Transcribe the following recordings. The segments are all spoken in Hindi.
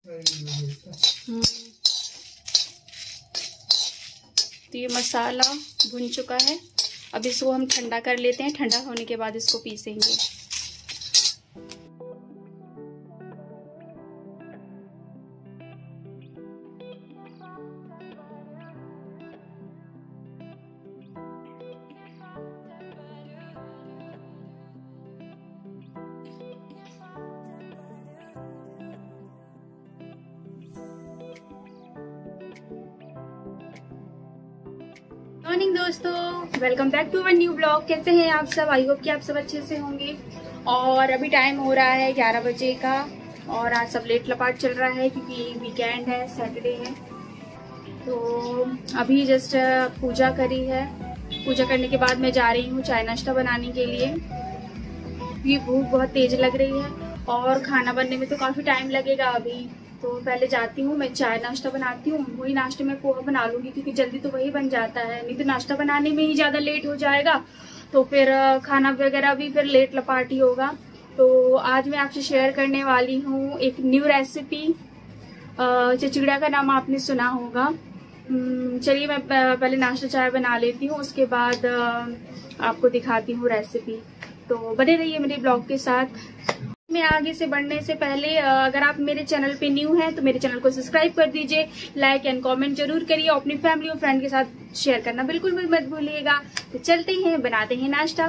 तो ये मसाला भुन चुका है। अब इसको हम ठंडा कर लेते हैं। ठंडा होने के बाद इसको पीसेंगे। मॉर्निंग दोस्तों, welcome back to our new blog. कैसे हैं आप सब? आई होप कि आप सब अच्छे से होंगे। और अभी टाइम हो रहा है 11 बजे का और आज सब लेट लपाट चल रहा है क्योंकि वीकेंड है, सैटरडे है। तो अभी जस्ट पूजा करी है। पूजा करने के बाद मैं जा रही हूँ चाय नाश्ता बनाने के लिए। ये भूख बहुत तेज लग रही है और खाना बनने में तो काफ़ी टाइम लगेगा अभी। तो पहले जाती हूँ, मैं चाय नाश्ता बनाती हूँ। वही नाश्ते में पोहा बना लूँगी क्योंकि जल्दी तो वही बन जाता है। नहीं तो नाश्ता बनाने में ही ज़्यादा लेट हो जाएगा तो फिर खाना वगैरह भी फिर लेट लपाट ही होगा। तो आज मैं आपसे शेयर करने वाली हूँ एक न्यू रेसिपी। चिचिड़ा का नाम आपने सुना होगा। चलिए मैं पहले नाश्ता चाय बना लेती हूँ, उसके बाद आपको दिखाती हूँ रेसिपी। तो बने रहिए मेरे ब्लॉग के साथ। मैं आगे से बढ़ने से पहले अगर आप मेरे चैनल पे न्यू हैं तो मेरे चैनल को सब्सक्राइब कर दीजिए, लाइक एंड कमेंट जरूर करिए, अपनी फैमिली और फ्रेंड के साथ शेयर करना बिल्कुल भी मत भूलिएगा। तो चलते हैं, बनाते हैं नाश्ता।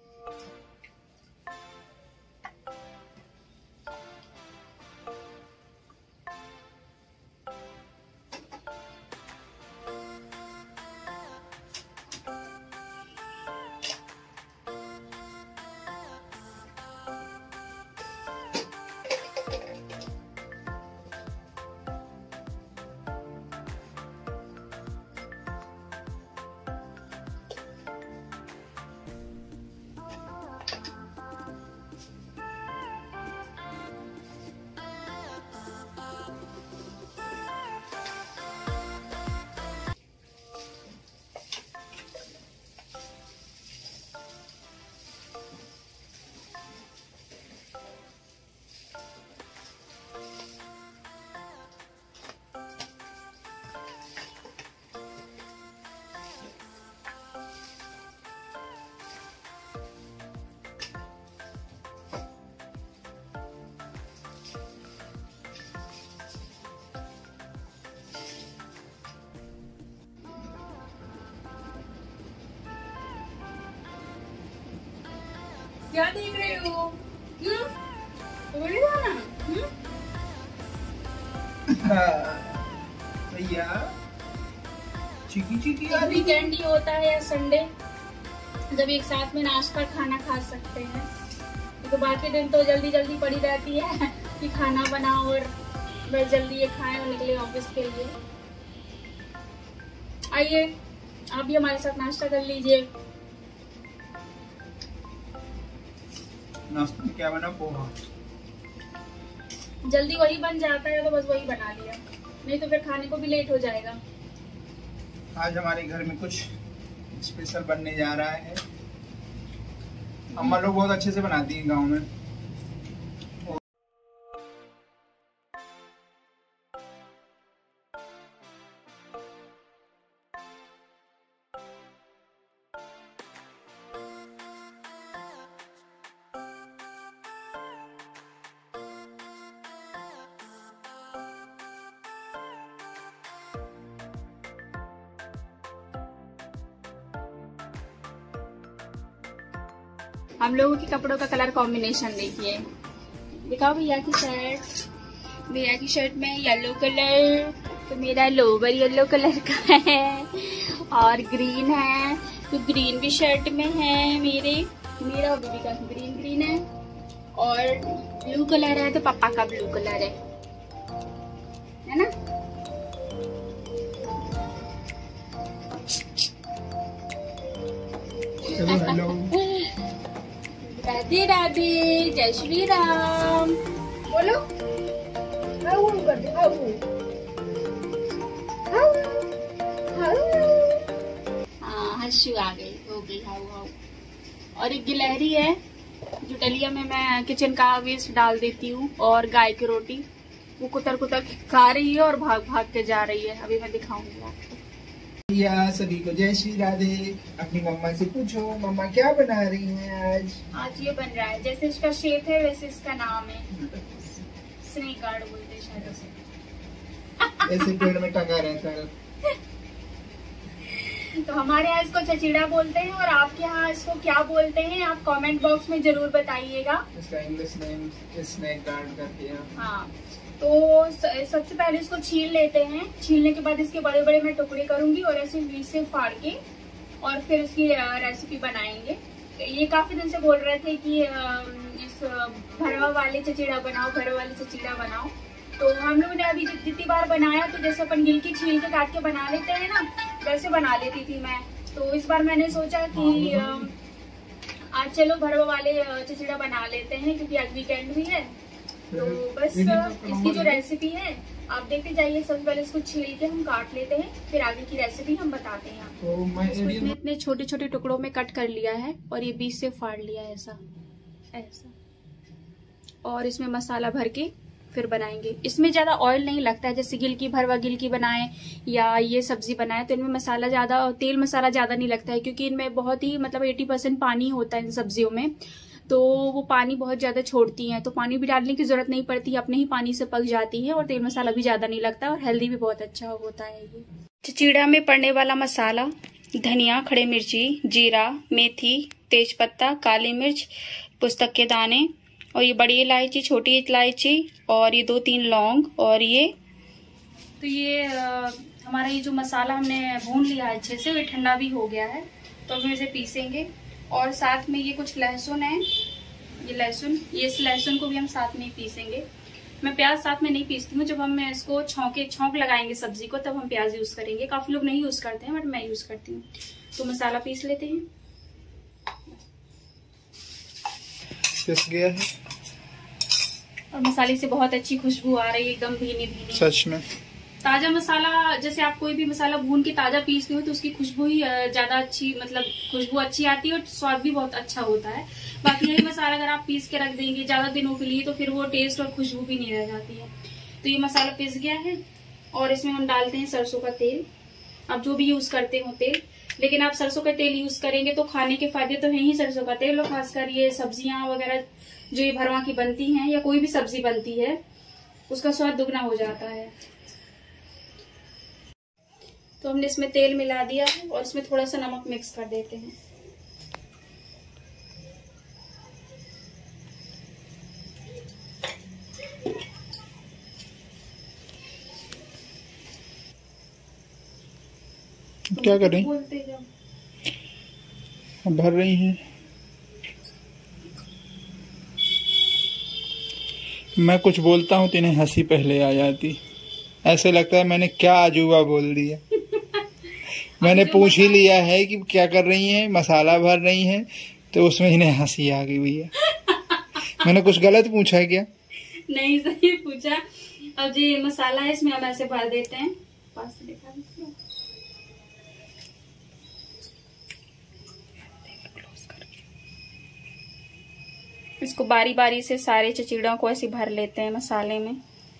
क्या देख रहे हो? भैया चिकी वीकेंड ही होता है या संडे, जब एक साथ में नाश्ता खाना खा सकते हैं। तो बाकी दिन तो जल्दी जल्दी पड़ी रहती है कि खाना बनाओ और बस जल्दी ये खाएं और निकले ऑफिस के लिए। आइए आप भी हमारे साथ नाश्ता कर लीजिए। नाश्ते में क्या बना? पोहा। जल्दी वही बन जाता है तो बस वही बना लिया, नहीं तो फिर खाने को भी लेट हो जाएगा। आज हमारे घर में कुछ स्पेशल बनने जा रहा है। अम्मा लोग बहुत अच्छे से बनाती हैं गांव में। हम लोगों के कपड़ों का कलर कॉम्बिनेशन देखिए। दिखाओ भैया की शर्ट। भैया की शर्ट में येलो कलर, तो मेरा लोवर येलो कलर का है और ग्रीन है तो ग्रीन भी शर्ट में है। मेरा बेबी का ग्रीन है और ब्लू कलर है तो पापा का ब्लू कलर है ना? राधे राधे, जय श्री राम। बोलो हर्षु आ गई, हो गई हाउ हाउ। और एक गिलहरी है जो डलिया में मैं किचन का वेस्ट डाल देती हूँ और गाय की रोटी वो कुतर कुतर खा रही है और भाग भाग के जा रही है। अभी मैं दिखाऊंगी आपको। सभी को जय श्री राधे। अपनी मम्मा से पूछो, मम्मा क्या बना रही हैं आज? आज ये बन रहा है, जैसे इसका शेप है वैसे इसका नाम है, स्नेक गार्ड बोलते हैं शायद उसे। ऐसे पेड़ में टंगा रहता है। तो हमारे यहाँ इसको चचीड़ा बोलते हैं, और आपके यहाँ इसको क्या बोलते हैं आप कमेंट बॉक्स में जरूर बताइएगा। इसका इंग्लिश नेम स्नेक गार्ड करके है। हाँ, तो सबसे पहले इसको छील लेते हैं। छीलने के बाद इसके बड़े बड़े मैं टुकड़े करूंगी और ऐसे बीच से फाड़ के और फिर उसकी रेसिपी बनाएंगे। ये काफी दिन से बोल रहे थे कि इस भरवा वाले चचीड़ा बनाओ, भरवा वाले चचीड़ा बनाओ। तो हम लोगों ने अभी जितनी बार बनाया, तो जैसे अपन गिलकी छील के काट के बना लेते हैं ना, वैसे बना लेती थी मैं। तो इस बार मैंने सोचा कि आज चलो भरवा वाले चचीड़ा बना लेते हैं, क्योंकि आज वीकेंड भी है। तो बस इसकी जो रेसिपी है आप देखते जाइए। सबसे पहले इसको छील के हम काट लेते हैं, फिर आगे की रेसिपी हम बताते हैं। तो इसको इतने छोटे छोटे टुकड़ों में कट कर लिया है और ये बीच से फाड़ लिया है ऐसा ऐसा, और इसमें मसाला भर के फिर बनाएंगे। इसमें ज्यादा ऑयल नहीं लगता है, जैसे गिलकी भरवा गिलकी बनाए या ये सब्जी बनाए तो इनमें मसाला ज्यादा, तेल मसाला ज्यादा नहीं लगता है, क्योंकि इनमें बहुत ही मतलब 80% पानी होता है इन सब्जियों में। तो वो पानी बहुत ज्यादा छोड़ती हैं, तो पानी भी डालने की जरूरत नहीं पड़ती, अपने ही पानी से पक जाती है और तेल मसाला भी ज्यादा नहीं लगता और हेल्दी भी बहुत अच्छा होता है। ये चचीड़ा में पड़ने वाला मसाला: धनिया, खड़े मिर्ची, जीरा, मेथी, तेज पत्ता, काली मिर्च, पुस्तक के दाने, और ये बड़ी इलायची, छोटी इलायची, और ये 2-3 लौंग, और ये तो ये हमारा ये जो मसाला हमने भून लिया है अच्छे से, ये ठंडा भी हो गया है। तो हम इसे पीसेंगे। और साथ में ये कुछ लहसुन है, ये लहसुन, ये इस लहसुन को भी हम साथ में पीसेंगे। मैं प्याज साथ में नहीं पीसती हूँ, जब हम इसको छौंक लगाएंगे सब्जी को तब हम प्याज यूज करेंगे। काफी लोग नहीं यूज करते हैं, बट मैं यूज करती हूँ। तो मसाला पीस लेते हैं। पिस गया है और मसाले से बहुत अच्छी खुशबू आ रही है, एकदम भीनी भीनी। सच में ताजा मसाला, जैसे आप कोई भी मसाला भून के ताजा पीसते हो तो उसकी खुशबू ही ज्यादा अच्छी, मतलब खुशबू अच्छी आती है और स्वाद भी बहुत अच्छा होता है। बाकी यही मसाला अगर आप पीस के रख देंगे ज्यादा दिनों के लिए तो फिर वो टेस्ट और खुशबू भी नहीं रह जाती है। तो ये मसाला पिस गया है और इसमें हम डालते हैं सरसों का तेल। आप जो भी यूज करते हो तेल, लेकिन आप सरसों का तेल यूज करेंगे तो खाने के फायदे तो है ही सरसों का तेल, और खासकर ये सब्जियां वगैरह जो ये भरवा की बनती हैं या कोई भी सब्जी बनती है उसका स्वाद दुगना हो जाता है। तो हमने इसमें तेल मिला दिया है और इसमें थोड़ा सा नमक मिक्स कर देते हैं। क्या कर रही बोलते जाओ। भर रही हैं। मैं कुछ बोलता हूँ तो इन्हें हंसी पहले आ जाती, ऐसे लगता है मैंने क्या अजूबा बोल दिया। मैंने पूछ ही लिया है कि क्या कर रही हैं, मसाला भर रही हैं, तो उसमें इन्हें हंसी आ गई भैया। मैंने कुछ गलत पूछा है क्या? नहीं, सही पूछा। अब जो ये मसाला है इसमें हम ऐसे भर देते हैं। पास से दिखा दीजिए। इसको बारी बारी से सारे चचीड़ों को ऐसे भर लेते हैं मसाले में।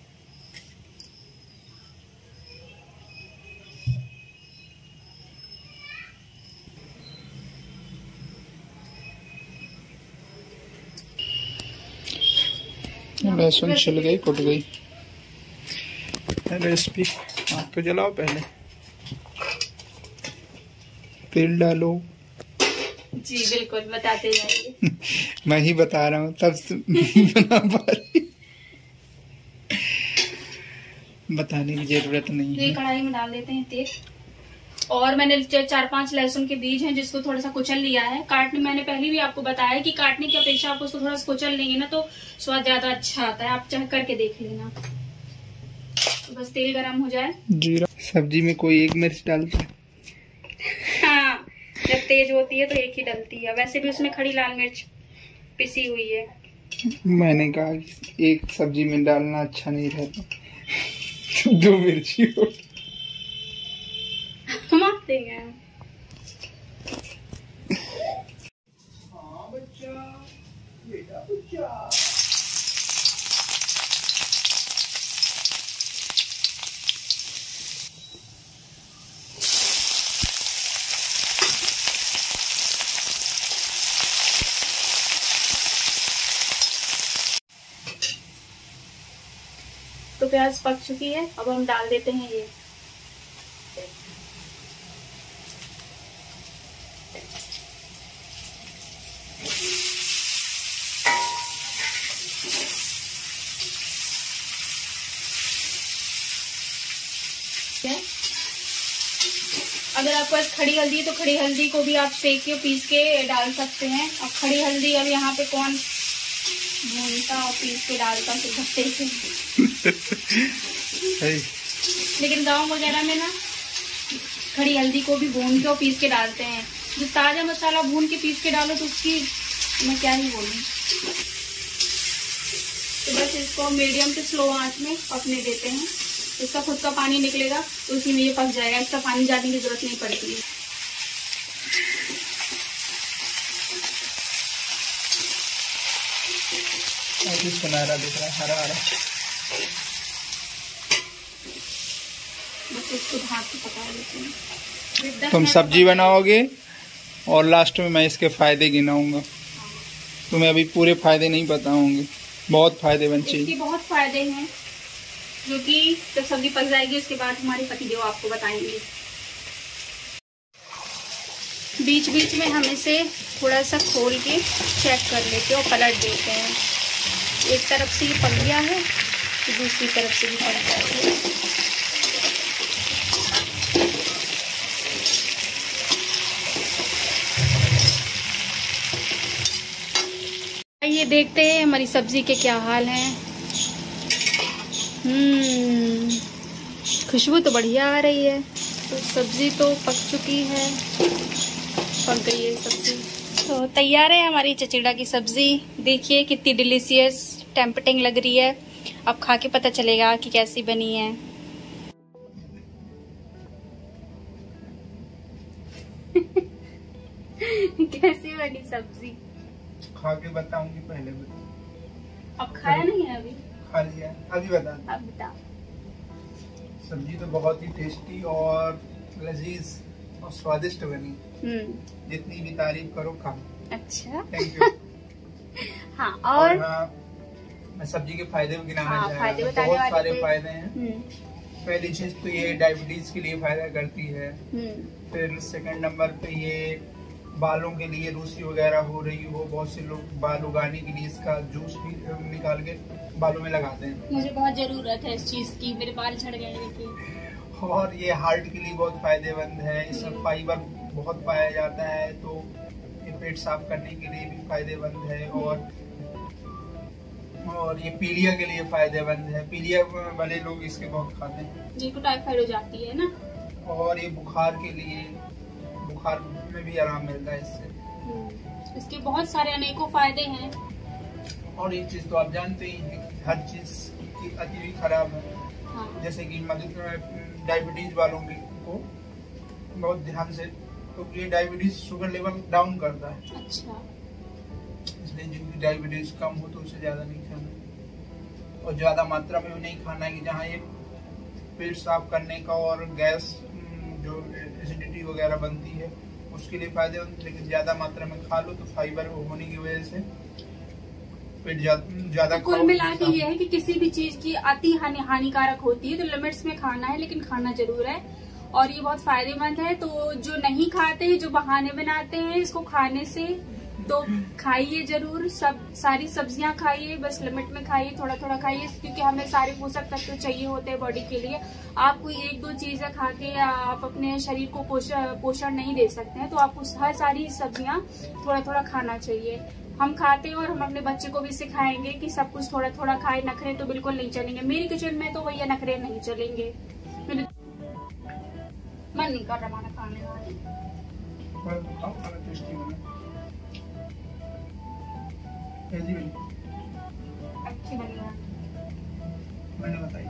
लहसुन छिल गई, कुट गई। रेसिपी आप तो जलाओ, पहले तेल डालो। जी बिल्कुल, बताते जाइए। मैं ही बता रहा हूँ तब बना पा रही, बताने की जरूरत नहीं है। कढ़ाई में डाल देते हैं तेल, और मैंने 4-5 लहसुन के बीज हैं जिसको थोड़ा सा कुचल लिया है। काटने मैंने पहले भी आपको बताया कि काटने की अपेक्षा आप उसको थोड़ा सा कुचल लेंगे ना तो स्वाद ज्यादा अच्छा आता है। आप चाहे करके देख लेना। तो बस तेल गरम हो जाए। जीरा, सब्जी में कोई एक मिर्च डालता है? हाँ, जब तेज होती है तो एक ही डलती है। वैसे भी उसमें खड़ी लाल मिर्च पिसी हुई है। मैंने कहा एक सब्जी में डालना अच्छा नहीं रहता, 2 मिर्ची हो। हाँ बच्चा, बेटा बच्चा। तो प्याज पक चुकी है। अब हम डाल देते हैं ये अगर आपके पास खड़ी हल्दी है तो खड़ी हल्दी को भी आप सेक के पीस के डाल सकते हैं। अब खड़ी हल्दी अब यहाँ पे कौन भूनता और पीस के डालता भट्टे से लेकिन गांव वगैरह में ना खड़ी हल्दी को भी भून के और पीस के डालते हैं। जो ताजा मसाला भून के पीस के डालो तो उसकी मैं क्या ही बोलूं। तो बस इसको मीडियम से स्लो आंच में पकने देते हैं। इसका खुद का पानी निकलेगा तो उसी में ये पक जाएगा। इसका पानी डालने की जरूरत नहीं पड़ती है। सुनहरा दिख रहा है, हरा हरा। बस इसको ढक के पका लेते हैं। तुम सब्जी बनाओगे और लास्ट में मैं इसके फायदे गिनाऊंगा। तुम्हें अभी पूरे फायदे नहीं पता होंगे। बहुत फायदेमंद चीज। इसके बहुत फायदे हैं जो कि जब सब्जी पक जाएगी उसके बाद हमारे पतिदेव आपको बताएंगे। बीच बीच में हम इसे थोड़ा सा खोल के चेक कर लेते हैं और पलट देते हैं। एक तरफ से ये पक गया है तो दूसरी तरफ से भी पक जाएगा। आइए देखते हैं हमारी सब्जी के क्या हाल हैं। खुशबू तो बढ़िया आ रही है। तो सब्जी तो पक चुकी है, पक गई है सब्जी। तो तैयार है हमारी चचिड़ा की सब्जी। देखिए कितनी डिलीशियस टेम्पटिंग लग रही है। अब खा के पता चलेगा कि कैसी बनी है। कैसी बनी सब्जी खा के बताऊंगी। पहले अब खाया नहीं है? अभी खा लिया, अभी बता। अब बता। सब्जी तो बहुत ही टेस्टी और लजीज और स्वादिष्ट बनी। जितनी भी तारीफ करो कम। अच्छा, थैंक यू। हाँ, और हाँ, मैं सब्जी के फायदे गिनाना फायदे चाहूँगा। बहुत सारे फायदे हैं। पहली चीज तो ये डायबिटीज के लिए फायदा करती है। फिर सेकंड नंबर पे ये बालों के लिए रूसी वगैरह हो रही हो, बहुत से लोग बाल उगाने के लिए इसका जूस भी निकाल के बालों में लगाते हैं। मुझे बहुत जरूरत है इस चीज की, मेरे बाल झड़ गए देखिए। और ये हार्ट के लिए बहुत फायदेमंद है। इसमें फाइबर बहुत पाया जाता है तो ये पेट साफ करने के लिए भी फायदेमंद है। और ये पीलिया के लिए फायदेमंद है। पीलिया वाले लोग इसके बहुत खाते हैं जिनको टाइफाइड हो जाती है ना। और ये बुखार के लिए, बुखार में भी आराम मिलता है इससे। इसके बहुत सारे अनेकों फायदे हैं। और एक चीज तो आप जानते ही हैं कि हर चीज की अति भी खराब है। हाँ। जैसे कि डायबिटीज वालों को बहुत ध्यान से, तो ये डायबिटीज शुगर लेवल डाउन करता है। अच्छा। इसलिए जिनकी डायबिटीज कम हो तो उससे ज्यादा नहीं खाना और ज्यादा मात्रा में भी नहीं खाना है कि जहाँ ये पेट साफ करने का और गैस जो एसिडिटी वगैरह बनती है उसके लिए फायदेमंद। लेकिन ज्यादा मात्रा में खा लो तो फाइबर होने की वजह से पेट ज्यादा। तो कुल मिला के ये है कि किसी भी चीज की अति हानिकारक होती है तो लिमिट्स में खाना है, लेकिन खाना जरूर है। और ये बहुत फायदेमंद है। तो जो नहीं खाते हैं, जो बहाने बनाते हैं इसको खाने से, तो खाइए जरूर। सारी सब्जियां खाइए, बस लिमिट में खाइए, थोड़ा थोड़ा खाइए, क्योंकि हमें सारे पोषक तत्व चाहिए होते हैं बॉडी के लिए। आप कोई एक दो चीजें खा के आप अपने शरीर को पोषण नहीं दे सकते हैं। तो आपको हर सारी सब्जियां थोड़ा थोड़ा खाना चाहिए। हम खाते हैं और हम अपने बच्चे को भी सिखाएंगे कि सब कुछ थोड़ा थोड़ा खाए। नखरे तो बिल्कुल नहीं चलेंगे। मेरी किचन में तो भैया नखरे नहीं चलेंगे। मन नहीं कर रहा हमारा खाने वाले। अच्छी बनी है, मैंने बताई।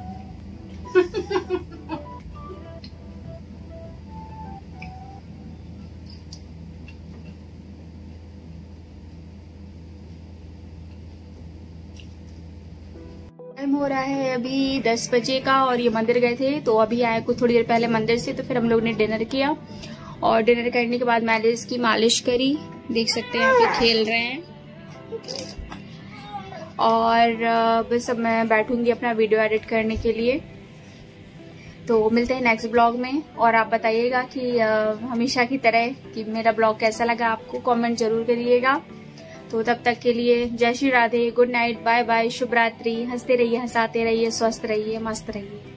टाइम हो रहा है अभी 10 बजे का और ये मंदिर गए थे तो अभी आए कुछ थोड़ी देर पहले मंदिर से। तो फिर हम लोग ने डिनर किया और डिनर करने के बाद मैंने इसकी मालिश करी। देख सकते हैं यहाँ पे खेल रहे हैं। और बस अब मैं बैठूंगी अपना वीडियो एडिट करने के लिए। तो मिलते हैं नेक्स्ट ब्लॉग में, और आप बताइएगा कि हमेशा की तरह कि मेरा ब्लॉग कैसा लगा आपको, कमेंट जरूर करिएगा। तो तब तक के लिए जय Shri Radhe, good night, bye bye, शुभ रात्रि। हंसते रहिए, हंसाते रहिए, स्वस्थ रहिए, मस्त रहिए।